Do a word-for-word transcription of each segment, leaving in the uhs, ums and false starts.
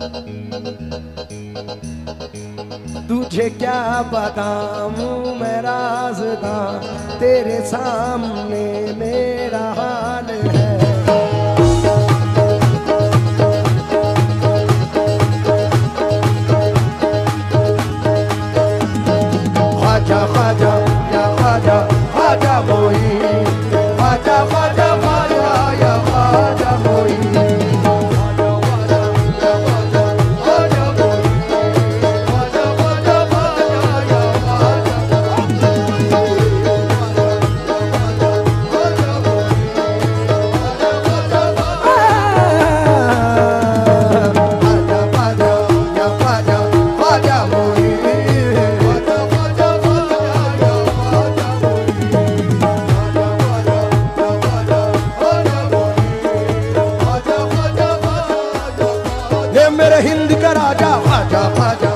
तुझे क्या बताऊं मैं राज़दां, तेरे सामने मेरा हाल है। ख्वाजा ख्वाजा या ख्वाजा ख्वाजा मोइन, ख्वाजा ख्वाजा ख्वाजा या ख्वाजा मोइन। मेरे हिंद का राजा ख्वाजा ख्वाजा,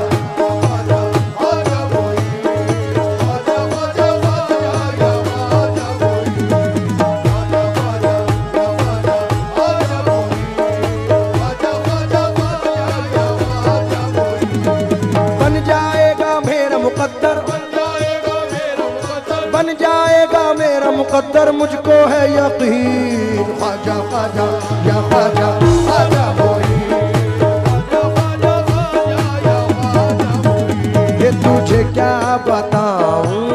बन जाएगा मेरा मुकद्दर, बन जाएगा मेरा मुकद्दर, मुझको है यकीन। ख्वाजा ख्वाजा या ख्वाजा ख्वाजा मोइन, तुझे क्या बताऊं